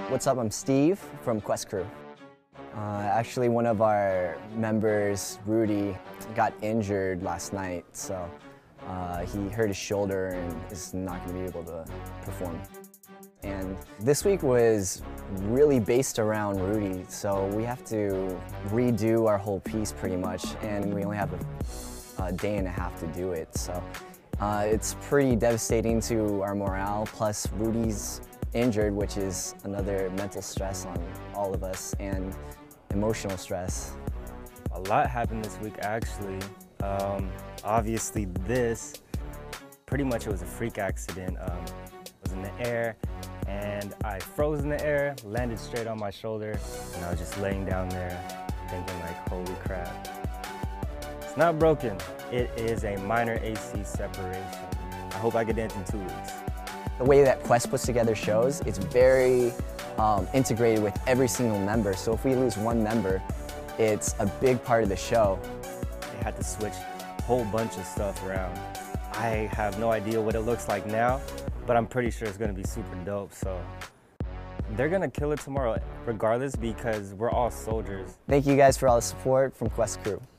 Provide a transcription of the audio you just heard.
What's up, I'm Steve from Quest Crew. Actually, one of our members, Rudy, got injured last night, so he hurt his shoulder and is not going to be able to perform. And this week was really based around Rudy, so we have to redo our whole piece pretty much, and we only have a day and a half to do it. So it's pretty devastating to our morale, plus Rudy's injured, which is another mental stress on all of us, and emotional stress. A lot happened this week, actually. Obviously pretty much it was a freak accident. I was in the air and I froze in the air, landed straight on my shoulder, and I was just laying down there thinking like, holy crap. It's not broken. It is a minor AC separation. I hope I get dance in 2 weeks. The way that Quest puts together shows, it's very integrated with every single member. So if we lose one member, it's a big part of the show. They had to switch a whole bunch of stuff around. I have no idea what it looks like now, but I'm pretty sure it's gonna be super dope. So they're gonna kill it tomorrow regardless, because we're all soldiers. Thank you guys for all the support from Quest Crew.